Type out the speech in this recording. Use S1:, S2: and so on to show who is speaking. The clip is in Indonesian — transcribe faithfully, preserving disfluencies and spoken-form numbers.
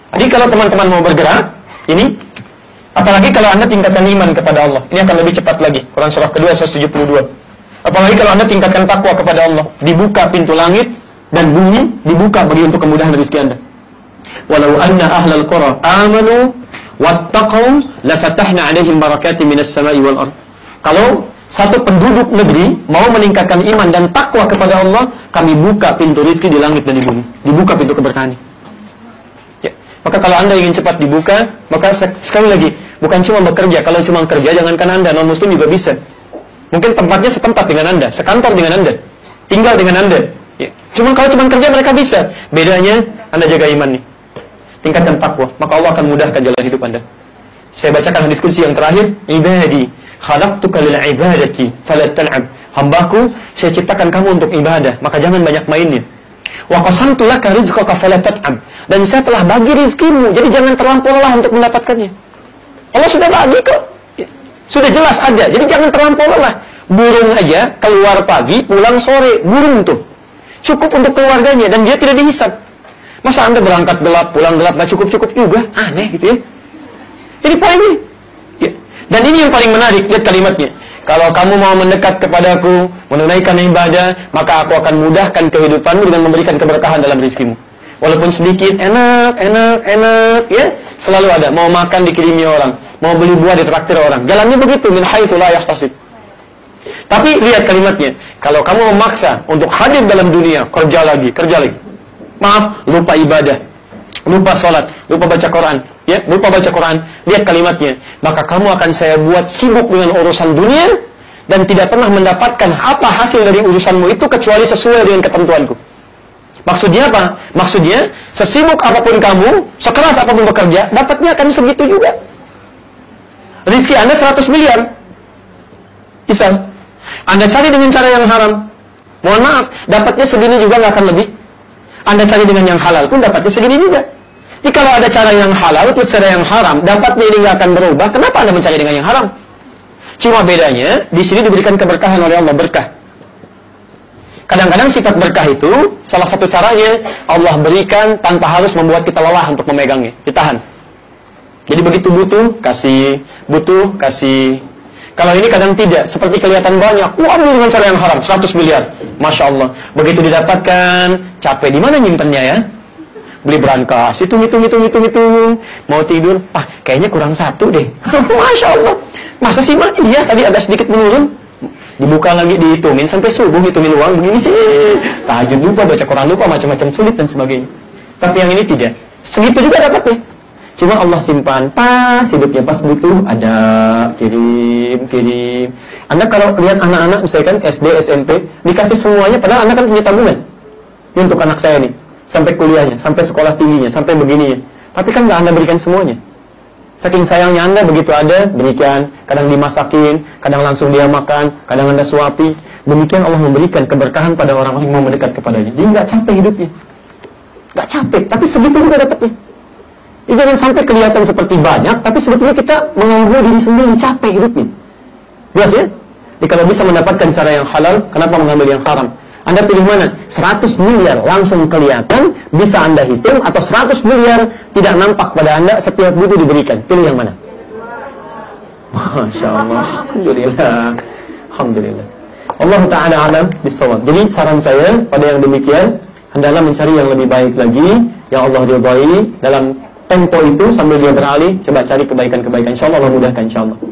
S1: Jadi kalau teman-teman mau bergerak, ini, apalagi kalau Anda tingkatkan iman kepada Allah, ini akan lebih cepat lagi. Quran surah kedua, seratus tujuh puluh dua. Apalagi kalau Anda tingkatkan takwa kepada Allah, dibuka pintu langit dan bumi, dibuka bagi untuk kemudahan rezeki Anda. Walau anna ahlal qura amanu wattaqau lafatahna alaihim barakatin minas samai wal ard. Kalau satu penduduk negeri mau meningkatkan iman dan takwa kepada Allah, kami buka pintu rezeki di langit dan di bumi. Dibuka pintu keberkahan. Ya. Maka kalau Anda ingin cepat dibuka, maka sekali lagi, bukan cuma bekerja. Kalau cuma kerja, jangankan Anda, non-muslim juga bisa. Mungkin tempatnya setempat dengan Anda, sekantor dengan Anda, tinggal dengan Anda. Ya. Cuma kalau cuma kerja mereka bisa. Bedanya Anda jaga iman nih, tingkatkan takwa, maka Allah akan mudahkan jalan hidup Anda. Saya bacakan hadis qudsi yang terakhir, ibadi khalaqtuka lil ibadati fala tal'ab. Hambaku, saya ciptakan kamu untuk ibadah, maka jangan banyak mainnya. Wa qasamtu laka rizqaka fala tat'ab. Dan saya telah bagi rezekimu, jadi jangan terlampau lelah untuk mendapatkannya. Allah sudah bagi kok. Sudah jelas ada, jadi jangan terlampau lelah. Burung aja keluar pagi, pulang sore, burung tuh. Cukup untuk keluarganya dan dia tidak dihisap. Masa Anda berangkat gelap, pulang gelap, gak cukup-cukup juga? Aneh gitu ya. Ini poinnya. Ya. Dan ini yang paling menarik, lihat kalimatnya. Kalau kamu mau mendekat kepadaku, menunaikan ibadah, maka aku akan mudahkan kehidupanmu dengan memberikan keberkahan dalam rezekimu. Walaupun sedikit, enak, enak, enak, ya. Selalu ada, mau makan dikirimi orang, mau beli buah ditraktir orang. Jalannya begitu, min haitsu la yahtasib. Tapi lihat kalimatnya, kalau kamu memaksa untuk hadir dalam dunia, kerja lagi, kerja lagi. Maaf, lupa ibadah, lupa sholat, lupa baca Quran, ya, lupa baca Quran. Lihat kalimatnya, maka kamu akan saya buat sibuk dengan urusan dunia dan tidak pernah mendapatkan apa hasil dari urusanmu itu kecuali sesuai dengan ketentuanku. Maksudnya apa? Maksudnya, sesibuk apapun kamu, sekeras apapun bekerja, dapatnya akan segitu juga. Rizki Anda seratus miliar. Misal, Anda cari dengan cara yang haram, mohon maaf, dapatnya segini juga nggak akan lebih. Anda cari dengan yang halal pun dapatnya segini juga. Jadi kalau ada cara yang halal plus cara yang haram, dapatnya ini nggak akan berubah. Kenapa Anda mencari dengan yang haram? Cuma bedanya, di sini diberikan keberkahan oleh Allah, berkah. Kadang-kadang sifat berkah itu, salah satu caranya, Allah berikan tanpa harus membuat kita lelah untuk memegangnya, ditahan. Jadi begitu butuh, kasih, butuh, kasih. Kalau ini kadang tidak, seperti kelihatan banyak, wah dengan cara yang haram, seratus miliar, Masya Allah. Begitu didapatkan, capek, di mana nyimpennya ya? Beli berangkas, hitung, hitung, hitung, hitung, hitung. Mau tidur, ah kayaknya kurang satu deh. Masya Allah. Masa sih mah? Iya, tadi agak sedikit menurun. Dibuka lagi, dihitungin, sampai subuh hitungin uang begini. Tahajud lupa, baca Quran lupa, macam-macam sulit dan sebagainya. Tapi yang ini tidak. Segitu juga dapatnya. Cuma Allah simpan, pas hidupnya, pas butuh, ada, kirim, kirim. Anda kalau lihat anak-anak, misalkan S D, S M P, dikasih semuanya, padahal Anda kan punya tabungan. Ini untuk anak saya nih, sampai kuliahnya, sampai sekolah tingginya, sampai begininya. Tapi kan nggak Anda berikan semuanya. Saking sayangnya Anda, begitu ada, berikan. Kadang dimasakin, kadang langsung dia makan, kadang Anda suapi. Demikian Allah memberikan keberkahan pada orang-orang yang mau mendekat kepadanya. Jadi nggak capek hidupnya. Nggak capek, tapi segitu juga dapatnya. Ini jangan sampai kelihatan seperti banyak, tapi sebetulnya kita mengganggu diri sendiri, capek hidupnya. Jelas ya? Jadi kalau bisa mendapatkan cara yang halal, kenapa mengambil yang haram? Anda pilih mana? seratus miliar langsung kelihatan, bisa Anda hitung, atau seratus miliar tidak nampak pada Anda, setiap butuh diberikan. Pilih yang mana? Masya Allah. Alhamdulillah. Alhamdulillah. Allah Ta'ala alam bisawab. Jadi saran saya pada yang demikian, hendaklah mencari yang lebih baik lagi, yang Allah ridhai dalam tempo itu sambil dia beralih, coba cari kebaikan-kebaikan. Insya Allah Allah mudahkan, insya Allah.